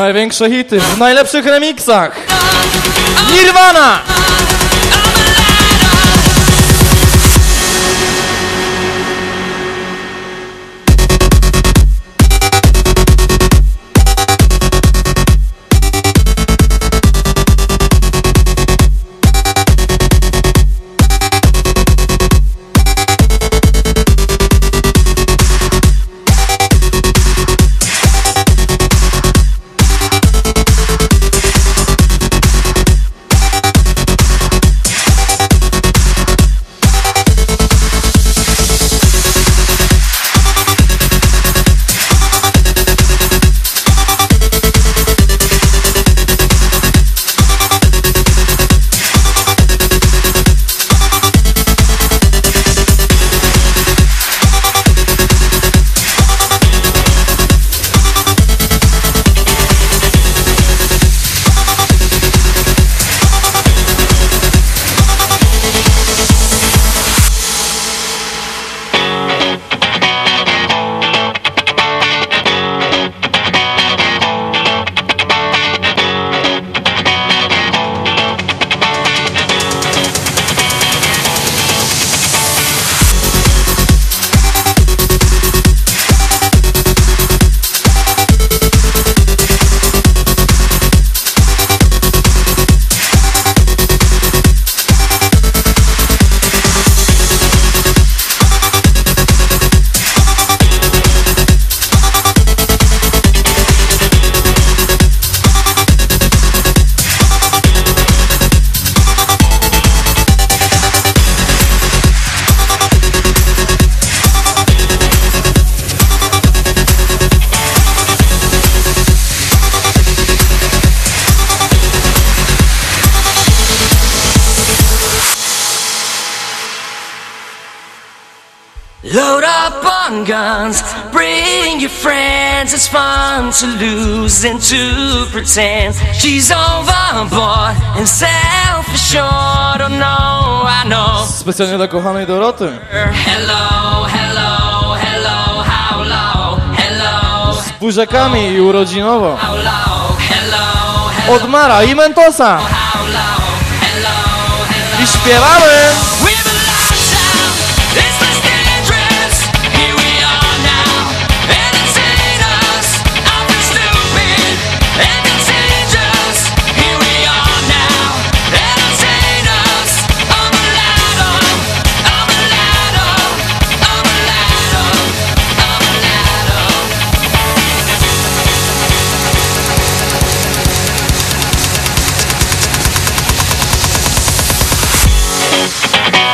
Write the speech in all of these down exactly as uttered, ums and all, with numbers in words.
największe hity w najlepszych remixach. Nirvana! Load up on guns, bring your friends. It's fun to lose and to pretend. She's overboard and self-assured. Oh no, I know. Specjalnie dla kochanej Doroty. Hello, hello, hello, how low? Hello. Z buziakami i urodzinowo. How low? Hello, hello. Od Mara i Mentosa. How low? Hello, hello. I śpiewamy. We'll be right back.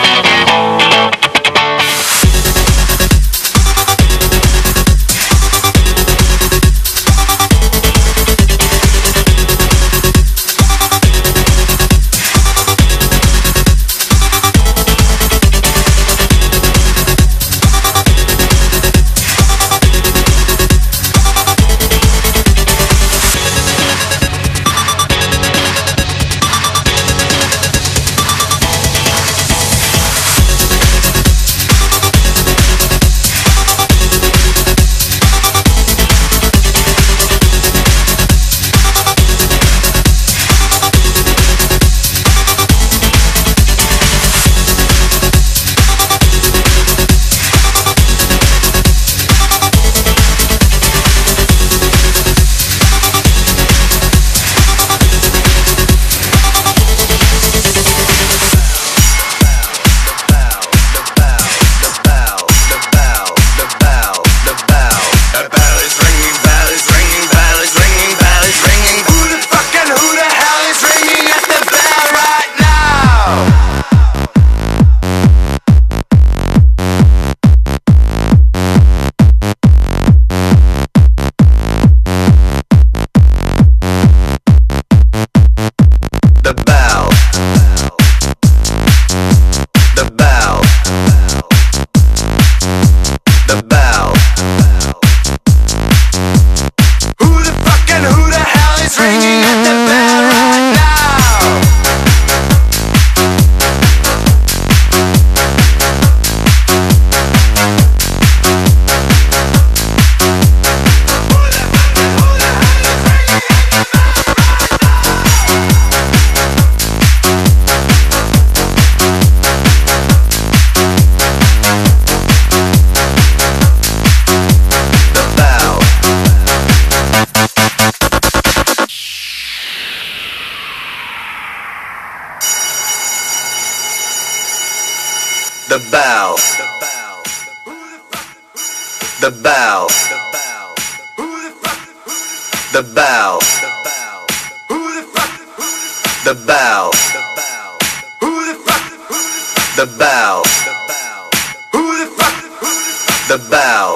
The bow. The bow. The bow. The bow. The bow. The bow.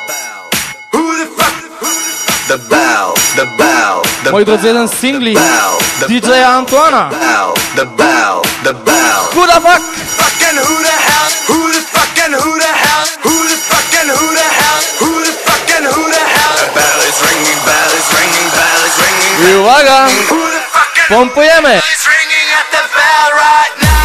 The bow. The bow. Moi drodzy, jeden z singli D J Antoana. The bow. The bow. Who the fuck? Fucking who the hell? Who the fucking who the hell? Who the fucking who the hell? Who the fucking who the hell? The bell is ringing, bell is ringing, bell is ringing. I uwaga! Who the fucking Pompujemy! bell is ringing at the bell right now?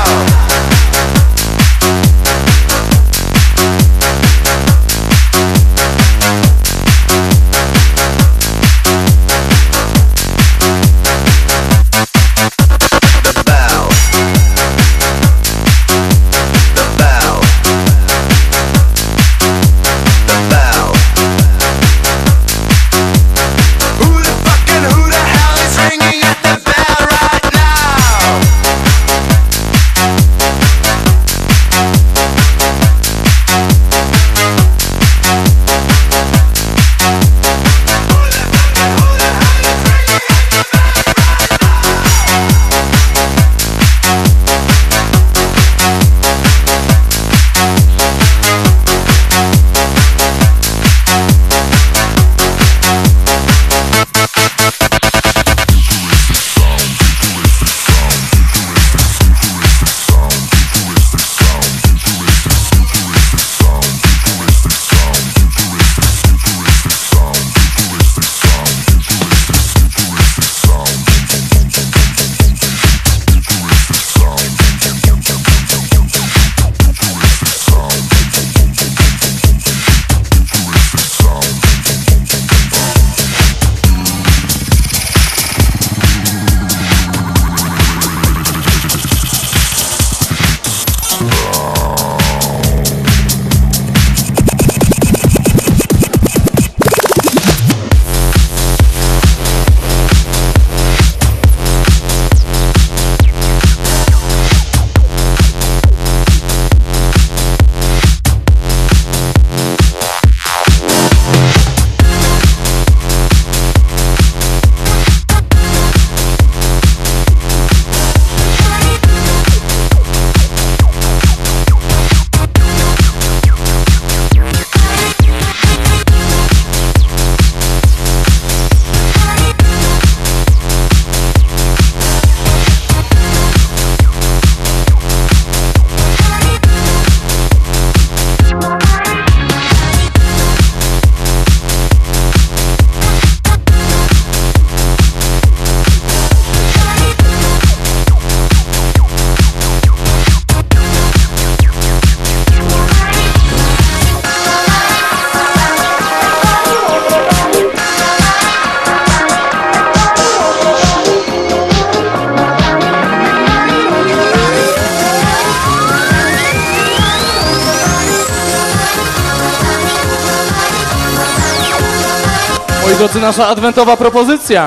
Moi drodzy, nasza adwentowa propozycja.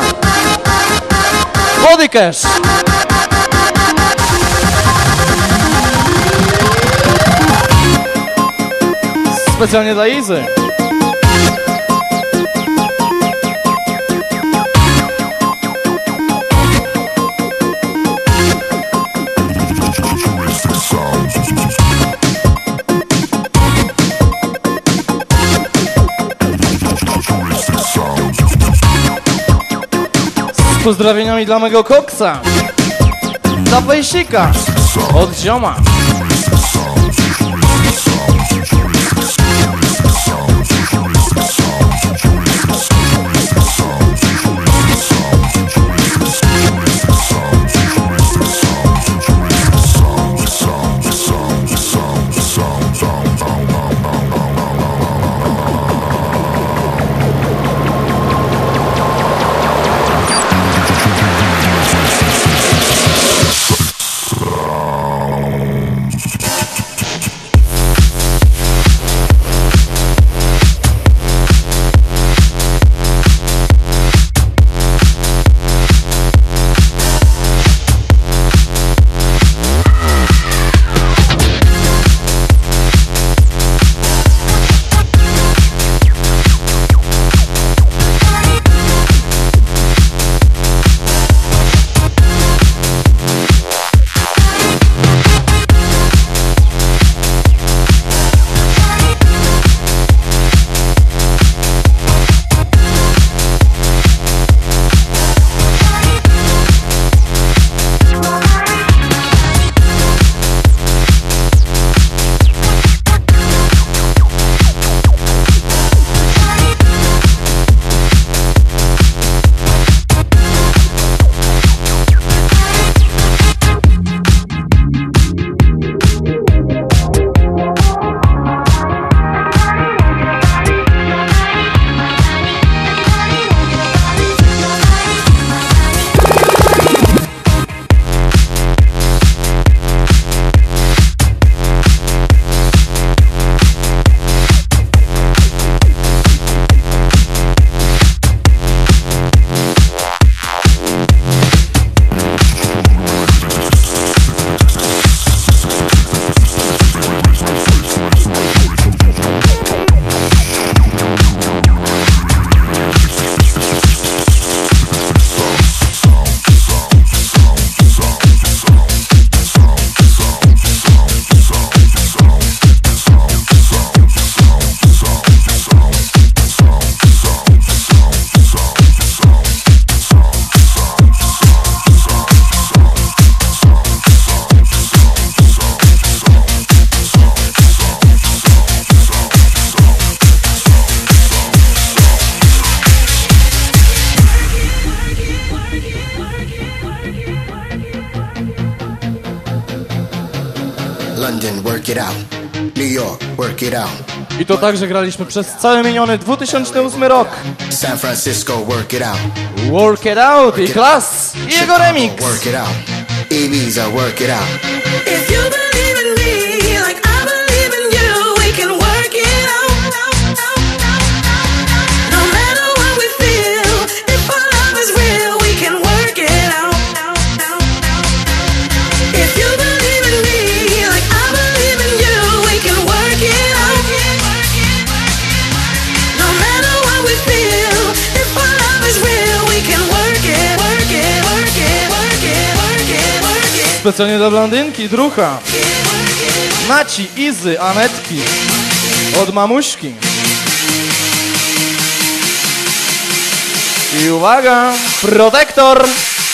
Body Cash. Specjalnie dla Izy. Z pozdrowieniami dla mego koksa, dla Wejsika, od zioma. Sound. London, work it out. New York, work it out. I to także graliśmy przez cały miniony dwa tysiące ósmy rok. San Francisco, work it out. Work It Out i Klas i jego remix. Work it out. Ibiza, work it out. If you believe in me like I believe in you, we can work it out. No matter what we feel, if our love is real, we can work it out. If you believe in me like I believe in you, we can work it out. No matter what we feel, if our love is real, we can work it, work it, work it, work it, work it, work it. Specjalnie dla blondynki, drucha. Maci, Izy, Anetki. Od mamuśki. I uwaga, Protektor.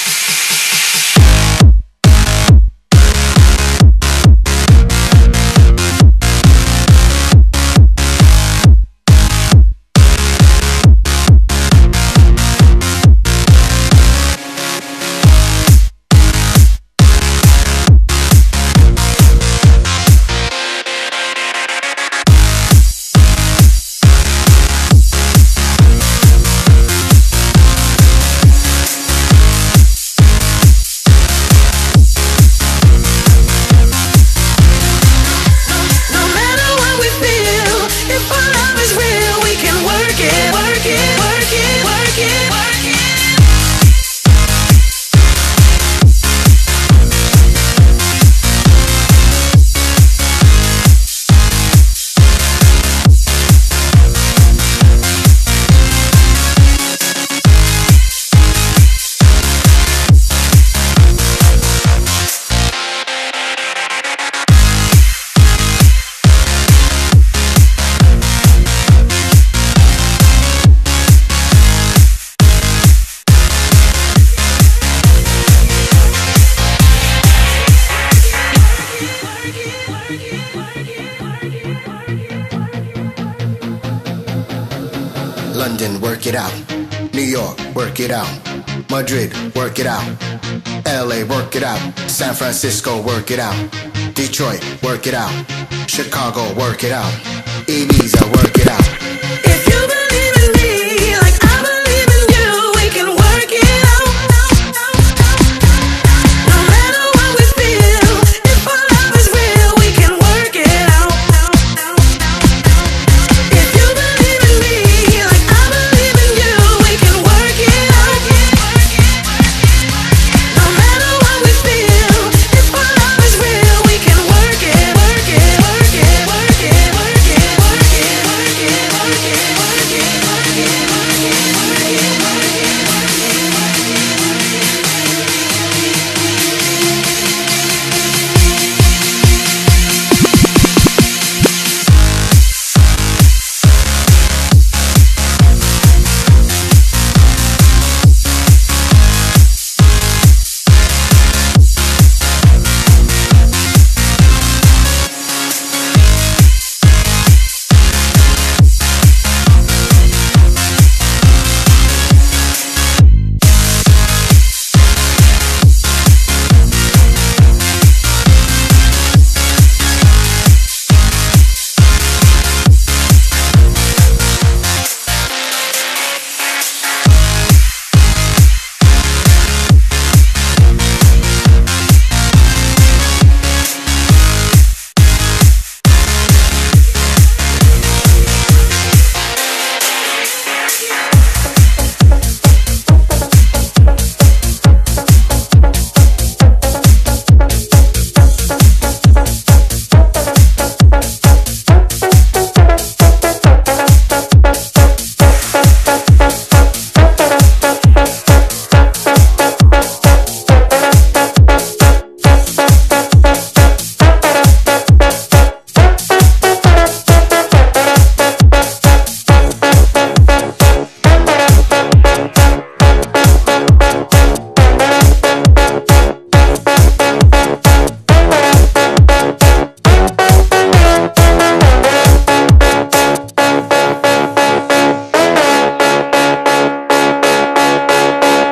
No matter what we feel, if our love is real, we can work it, work it, work it, work it, work it. London, work it out. New York, work it out. Madrid, work it out. L A, work it out. San Francisco, work it out. Detroit, work it out. Chicago, work it out. Ibiza, work it out. If you believe in me like I believe in you, we can work it out. No matter what we feel, if our love is real, we can work it out. If you believe in me like I believe in you, we can work it out. No matter what we feel, if our love is real, we can work it, work it, work it, work it, work it, work it, work it, work it, work it, work it, work it, work it.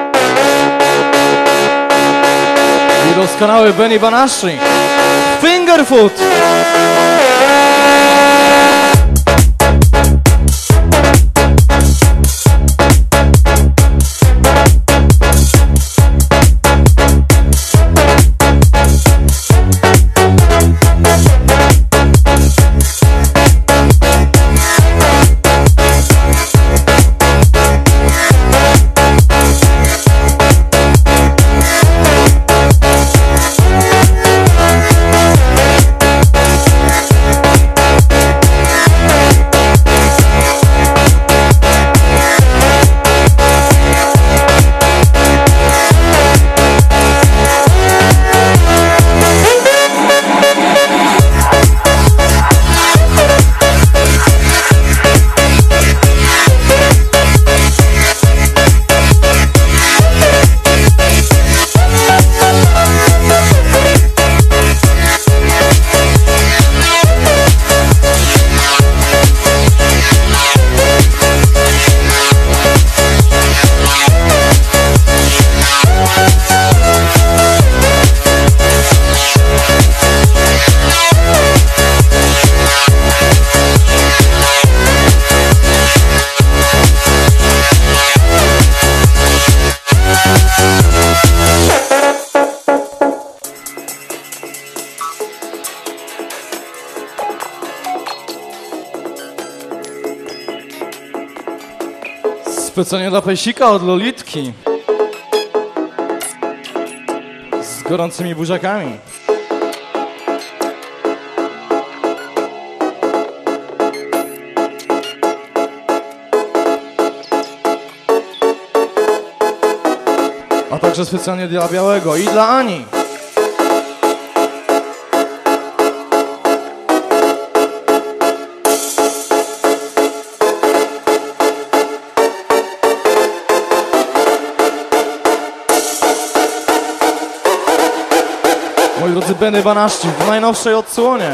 Doskonały Benny Banashi. Finger Powerfoot. Specjalnie dla Pejsika od Lolitki. Z gorącymi buziakami. A także specjalnie dla Białego i dla Ani. Moi drodzy, Benny Banaszczyk w najnowszej odsłonie.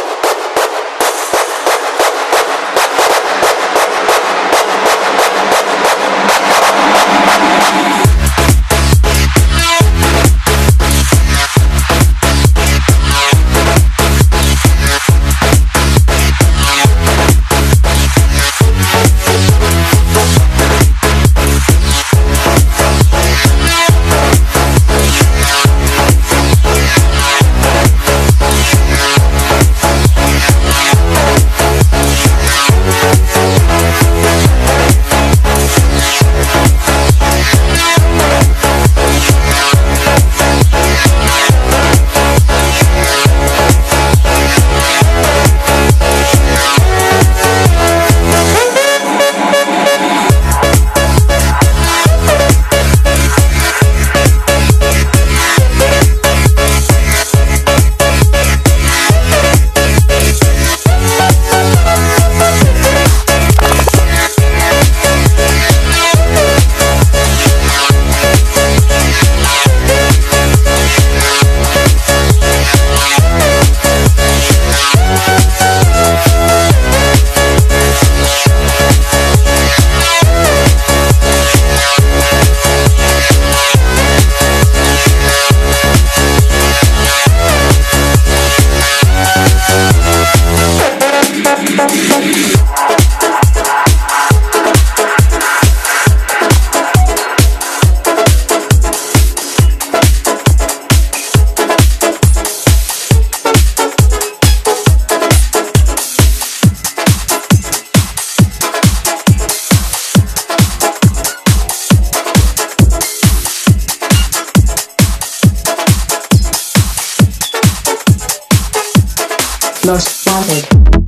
Most Wanted.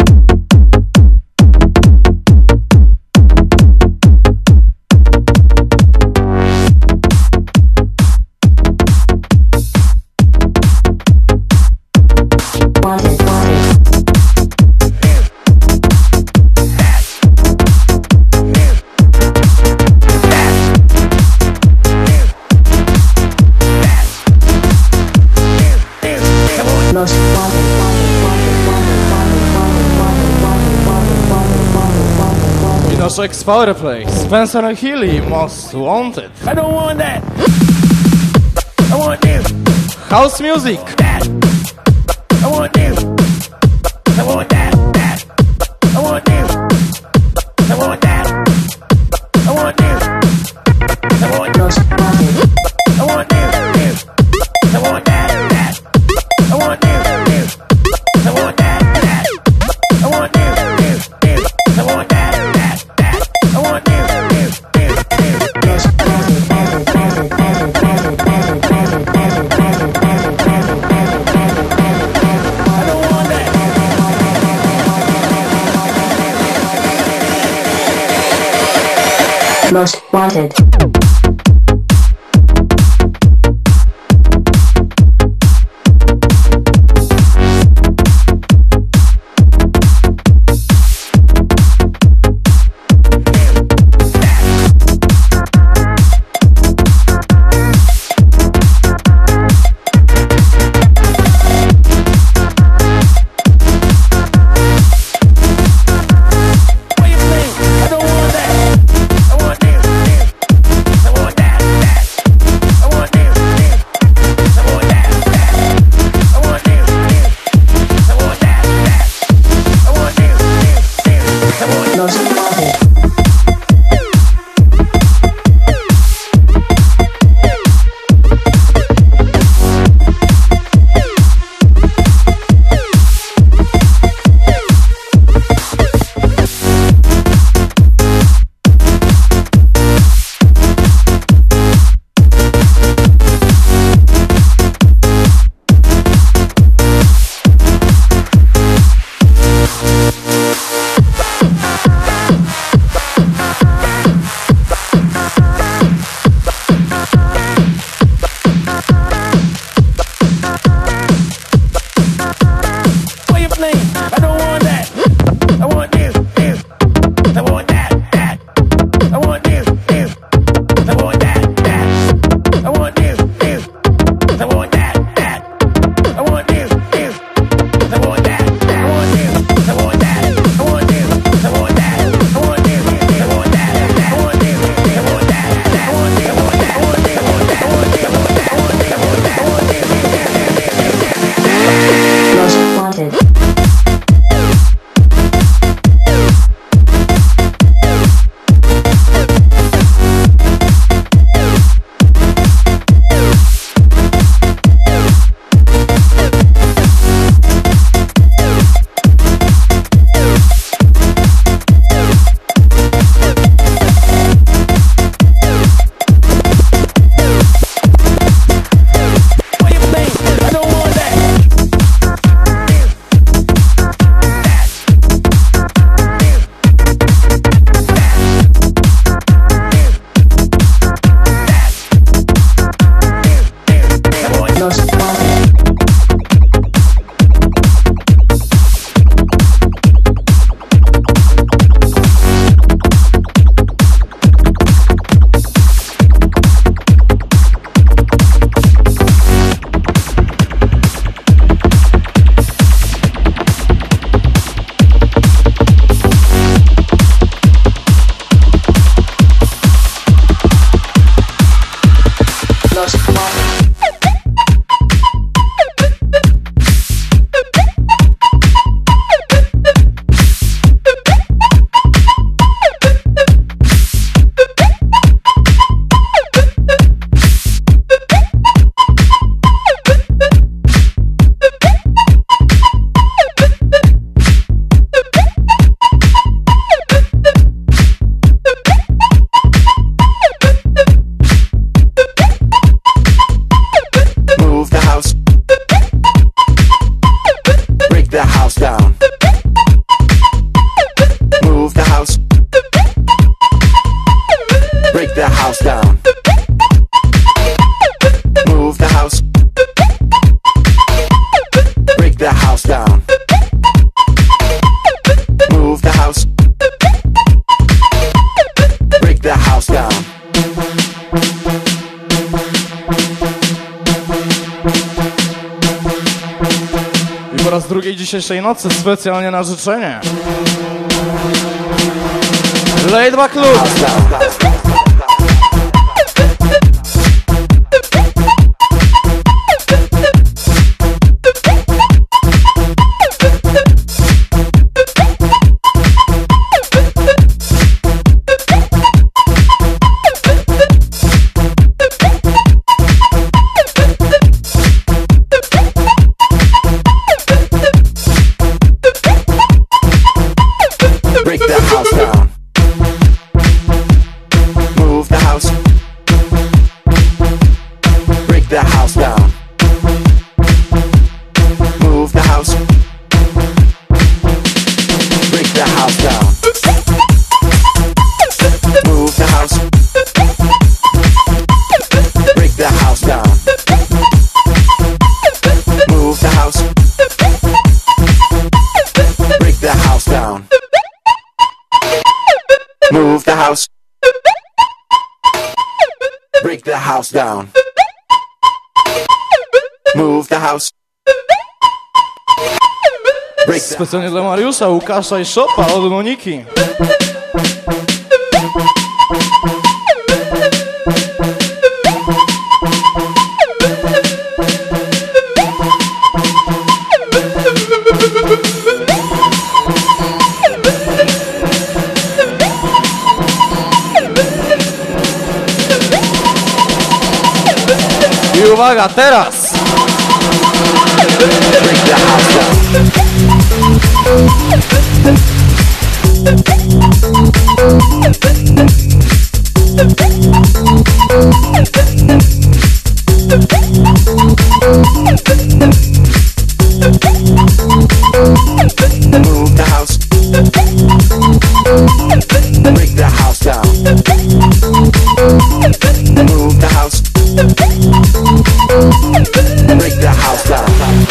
Wanted, wanted. Most wanted, wanted, wanted, wanted, wanted, wanted, wanted, wanted, wanted, wanted, wanted. I nasz ex-Powerplay, Spencer Healy, Most Wanted. I don't want that. I want this. House Music. That. I want this. I want that, that. I want this. I want that. I want this. I want Most Wanted. I want this, this. I want that, that. I want this, this. I want that, that. I want this, this, this. I want that, that, that. I want this, this, this, this. Most Wanted. Wanted. Wanted. Wanted. Wanted. Wanted. Wanted. Wanted. Wanted. Wanted. Wanted. Wanted. Wanted. I don't want that. Most Wanted. What you think? I don't want that. I want this, this. I want that, that. I want this, this. I want that, that. I want this, this. I want that, that. I want this, this, this. I want Most Wanted. What you playing? I don't want that. I want this, this. I want that, that. I want this, this. I want that, that. I want this, this. I want that, that. I want this, this. I want that, that. I want this. I want that. I want this. I want that. I want this. I want that. I want this. I want that. I want this. I want that. I want this. I want that. I want this. I want that. I want this. I want that. I want this. Most Wanted. What you playing? I don't want that. Most Wanted. Most Wanted. Move the house. Break the house down. Move the house. Break the house down. Move the house. Break the house down. Move the house. Break the house down. I po raz drugiej dzisiejszej nocy specjalnie na życzenie. Laid Back Luke. House down. down. Move the house. Break the house down. Move the house. Break the house down. Move the house. Break the house down. Move the house. Break the house down. Move the house. Break the Specjalnie dla Mariusza, Łukasza i Szopa od Moniki. I uwaga, teraz! break the house down. Move the house. Break the house down. Move the house. Break the house down.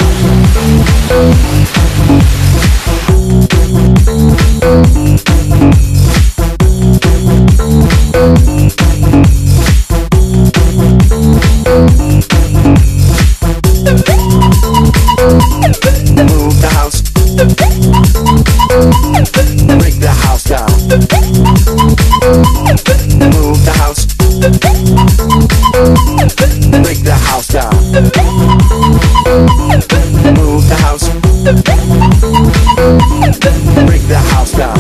Move the house. Break the house down. Move the house. Break the house down. Move the house. Break the house down.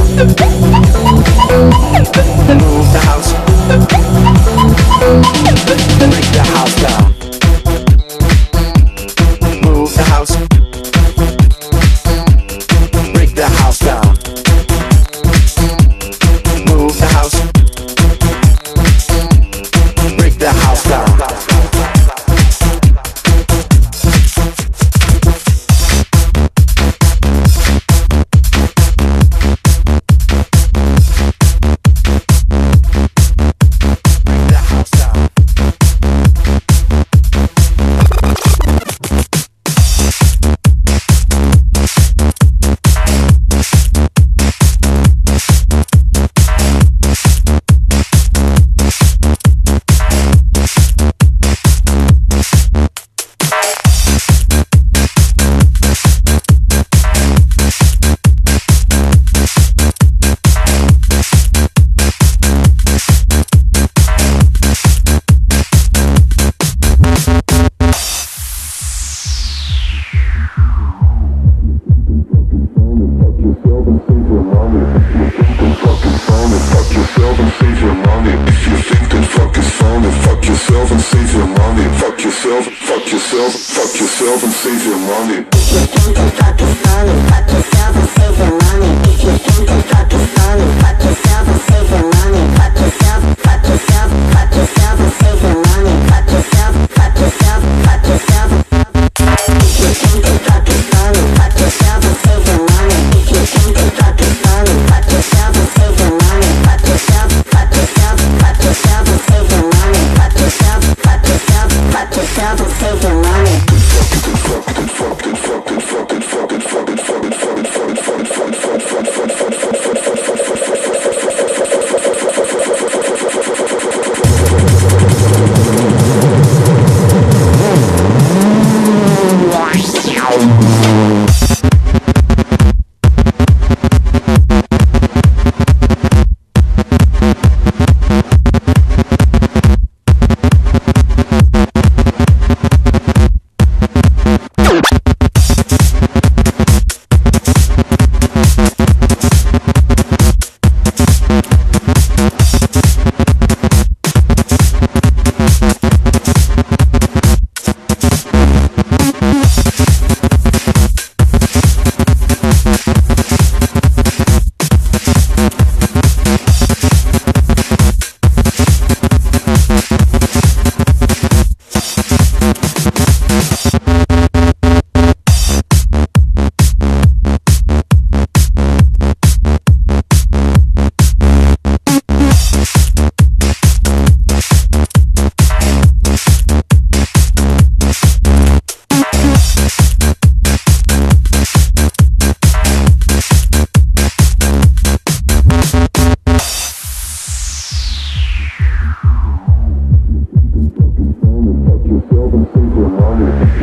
Move the house. Break the house down. Move the house. Break the house down. Move the house. Break the house down.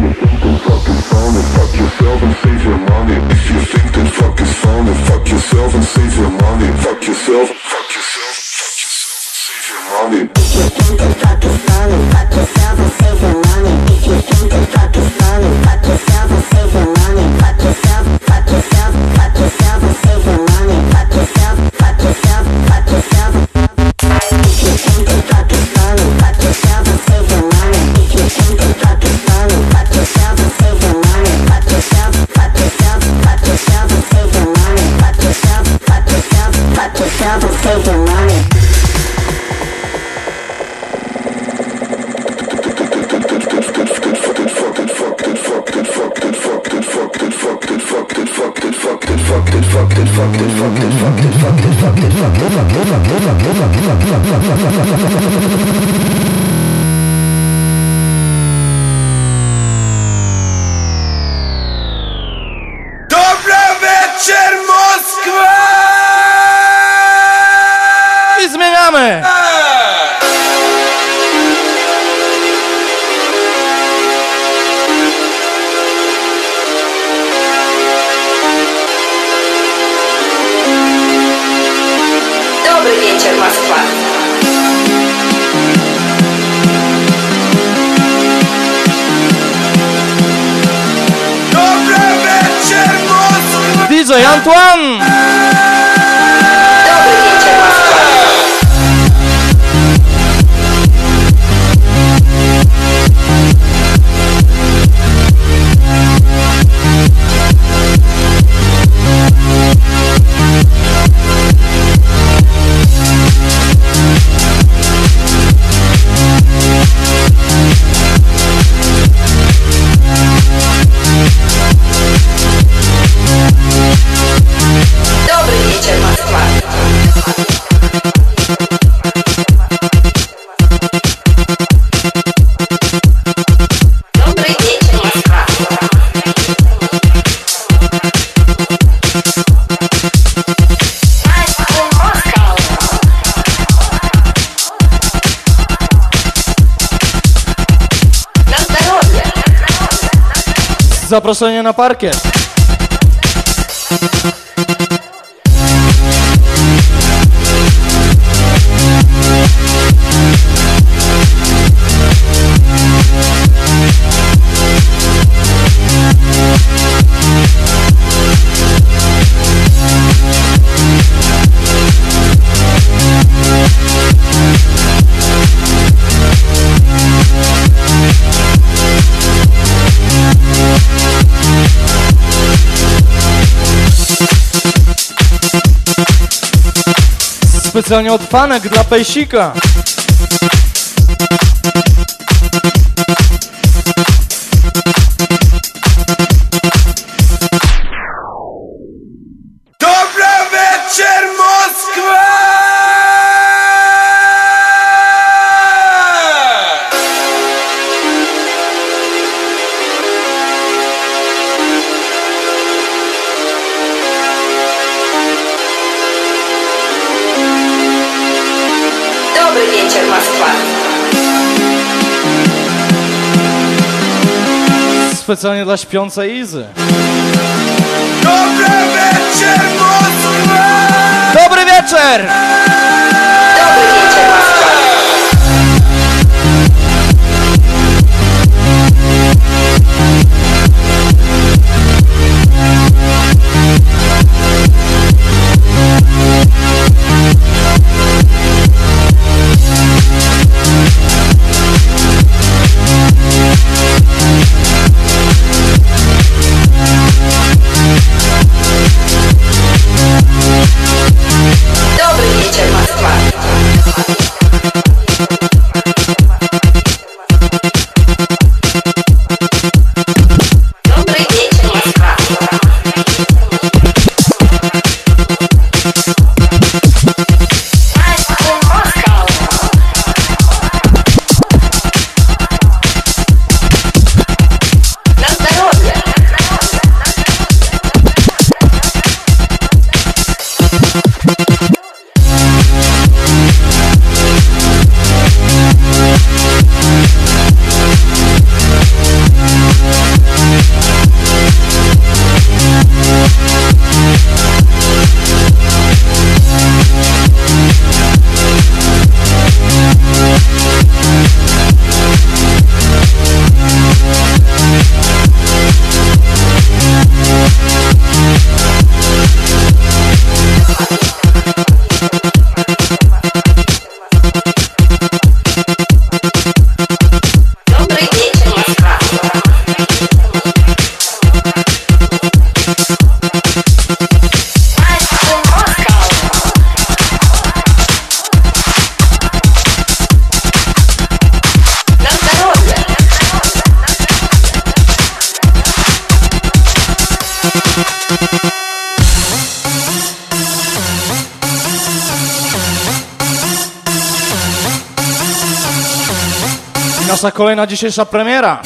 D J Antoine! Zaproszenie na parkiet. Specjalnie od fanek dla Pejsika. Dobry wieczór, Moskwa! Dobry wieczór, Moskwa. Specjalnie dla śpiącej Izy. Dobry wieczór, Moskwa! Dobry wieczór! Dobry wieczór, Moskwa. Dobry wieczór, Moskwa. nasza kolejna dzisiejsza premiera.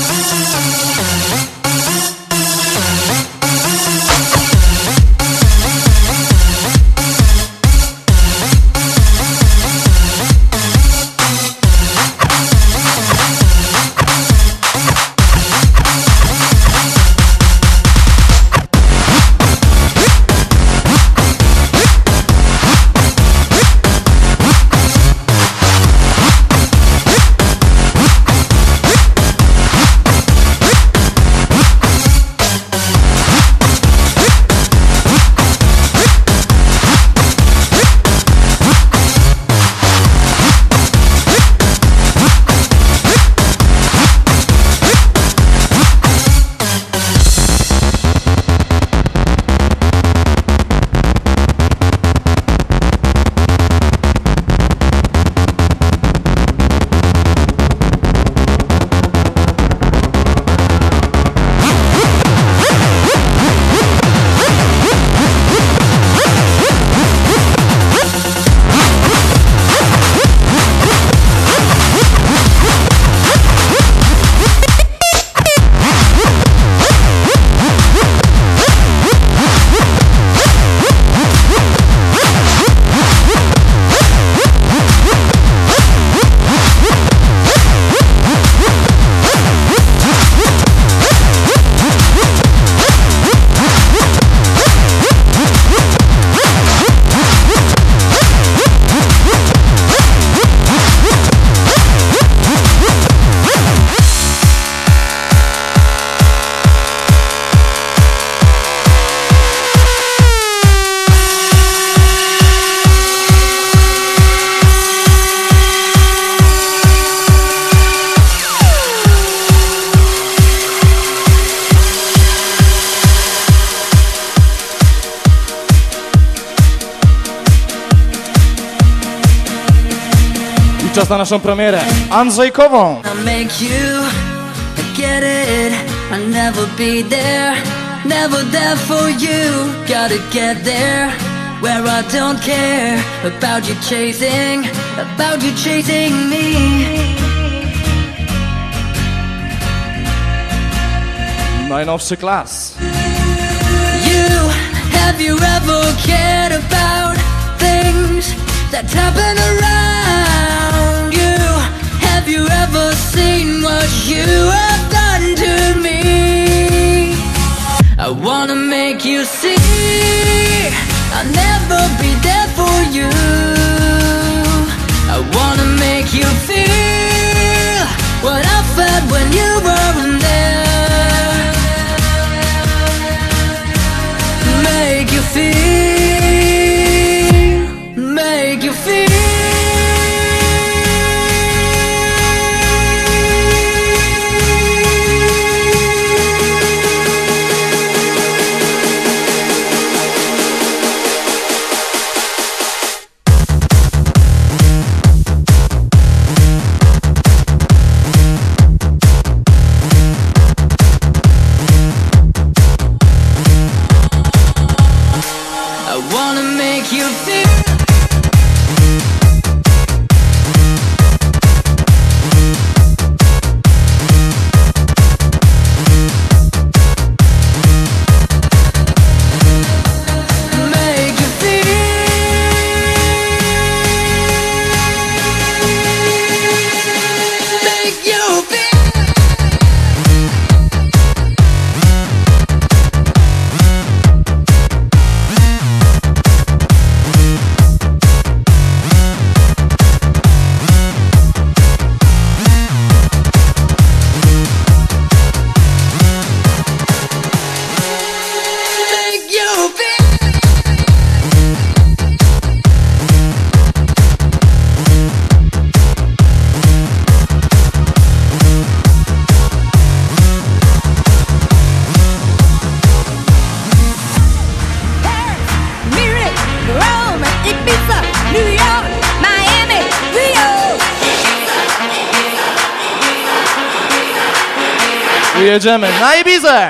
Czas na naszą premierę. Andrzejkową. I'll make you get it. I'll never be there, never there for you. Gotta get there where I don't care about you chasing, about you chasing me. Najnowszy klas. You, have you ever cared about things that happen around you? Have you ever seen what you have done to me? I wanna make you see I'll never be there for you. I wanna make you feel what I felt when you weren't there. Make you feel, make you feel. Jedziemy na Ibizę!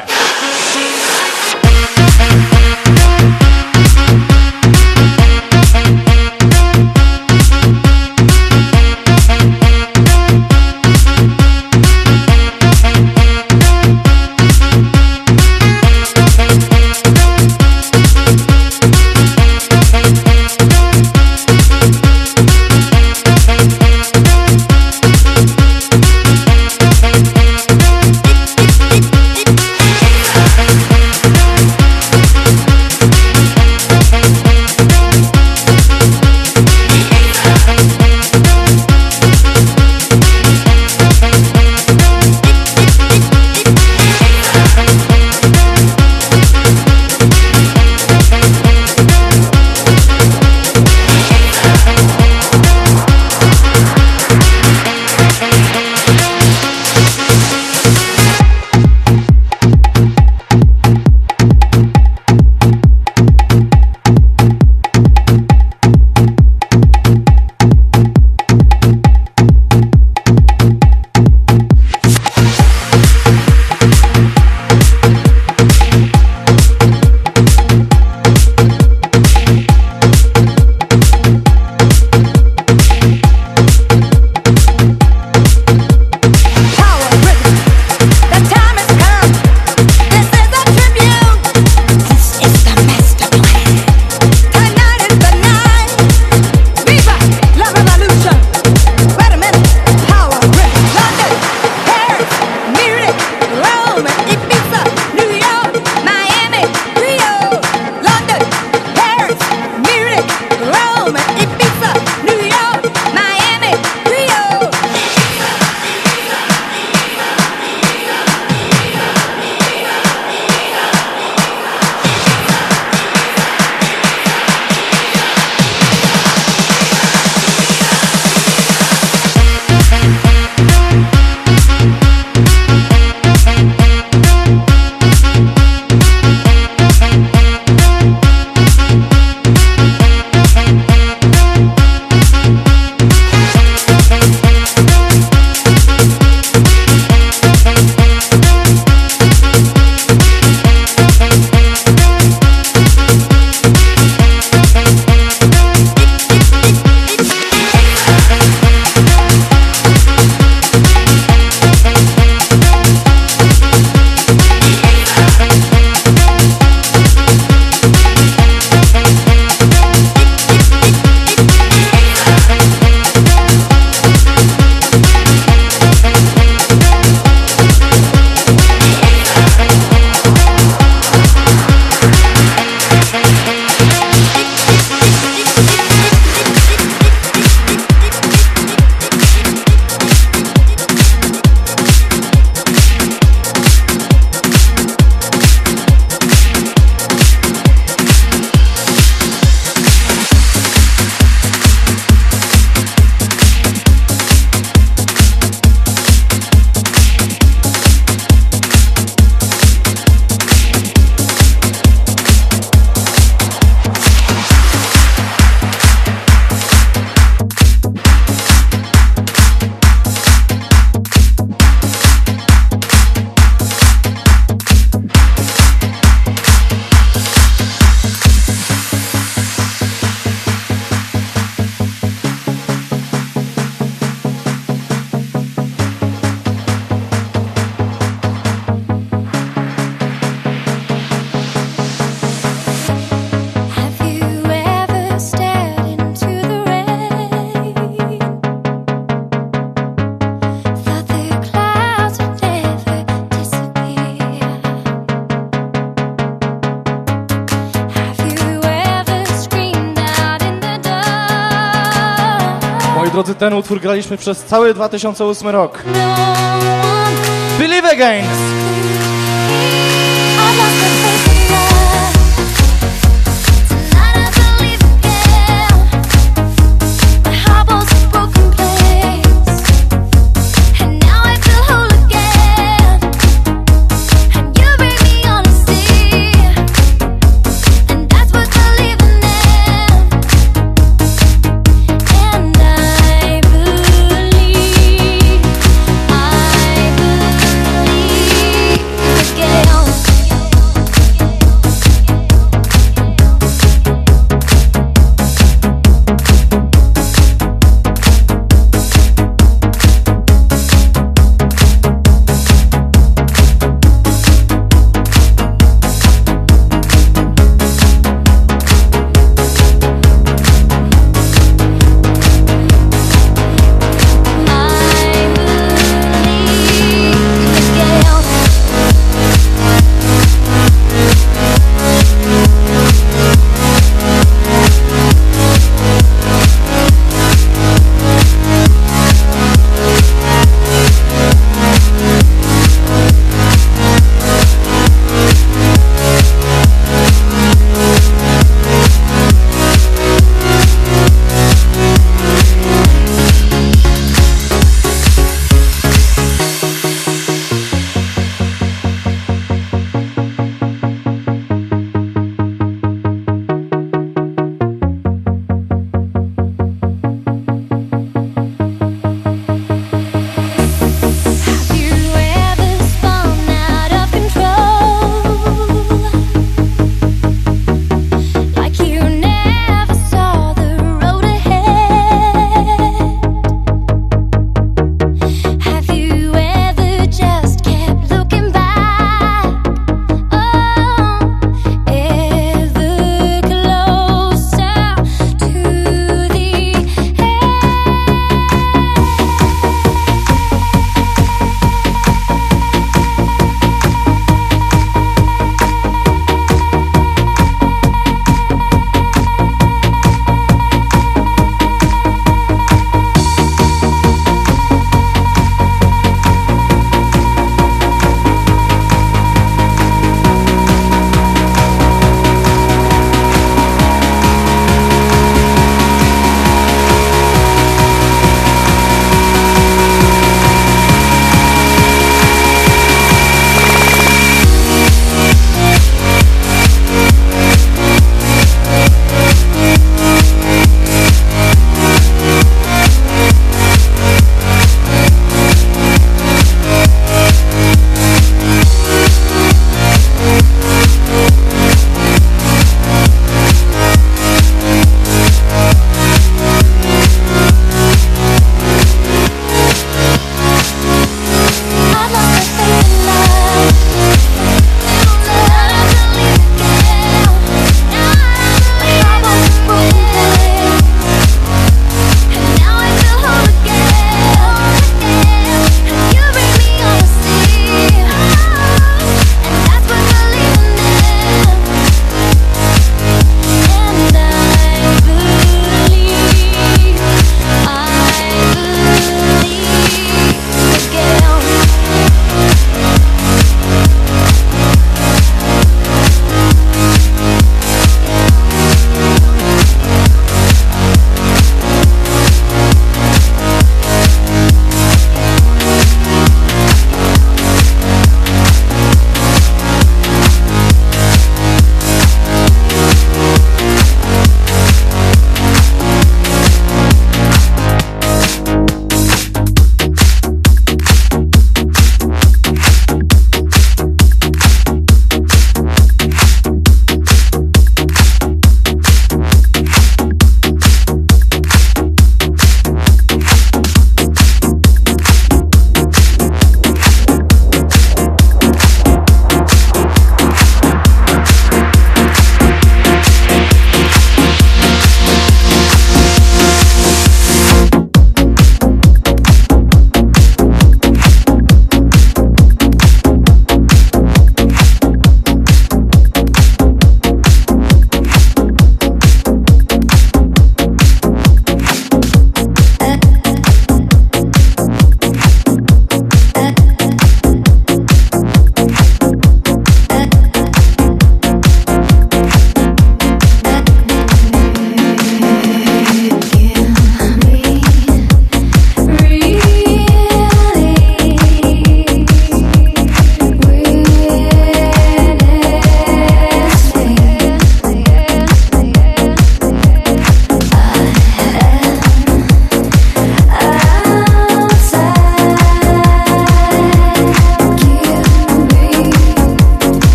drodzy, ten utwór graliśmy przez cały dwa tysiące ósmy rok. Believe Again! Again.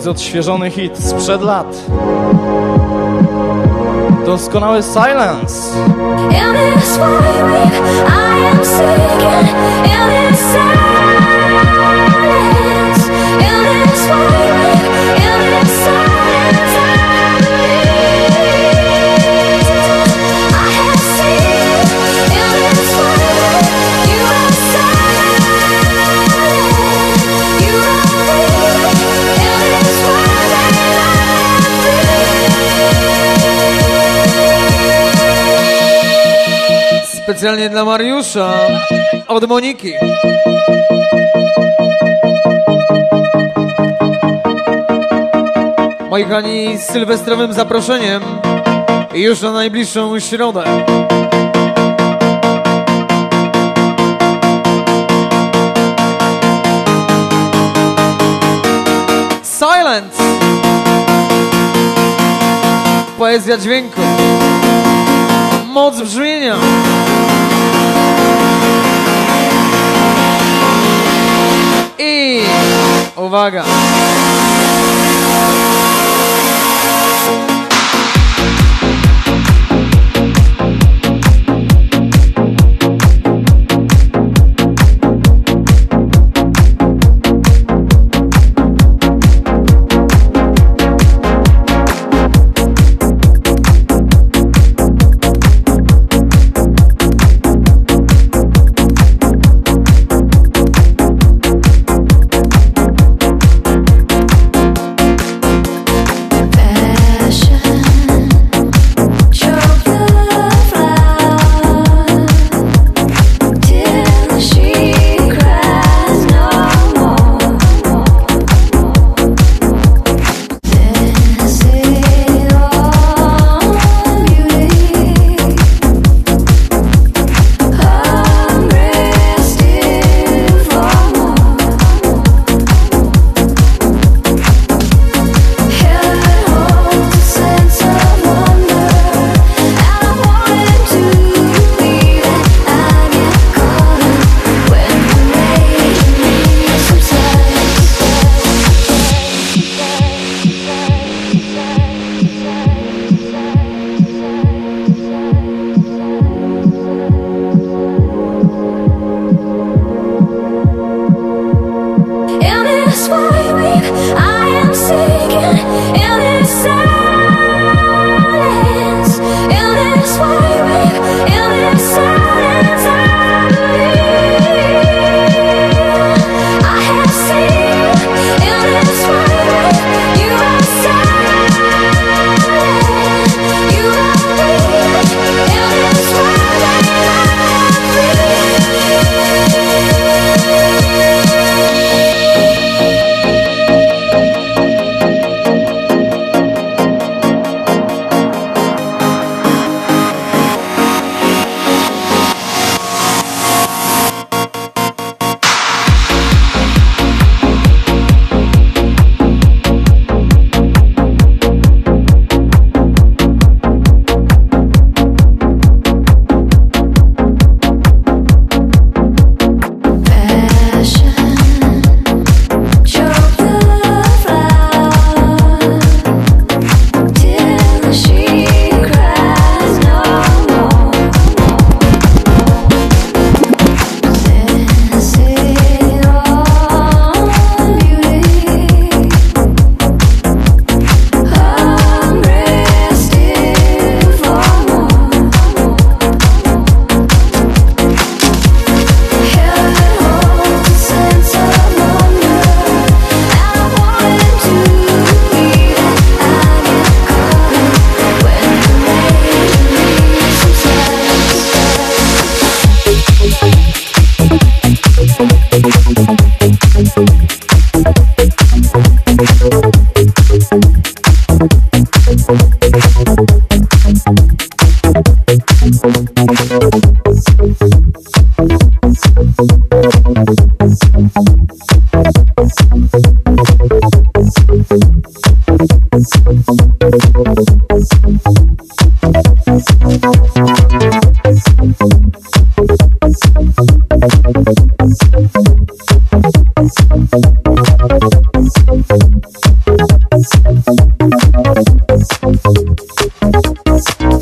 bardzo odświeżony hit sprzed lat. Doskonały Silence. In this way I am seeking, in this silence, in this way, in this silence I believe. I have seen, in this way, you are silent, you are free, in this way that I am free. Specjalnie dla Mariusza od Moniki. Moi kochani, z sylwestrowym zaproszeniem już na najbliższą środę. Silence. Poezja dźwięku. Moc brzmienia. I uwaga.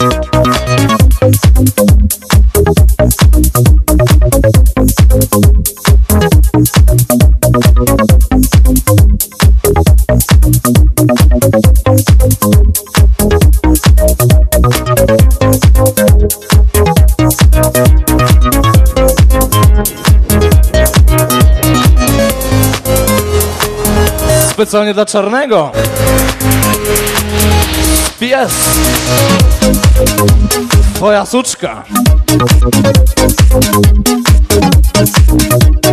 Specjalnie dla Czarnego. Pies. Twoja suczka.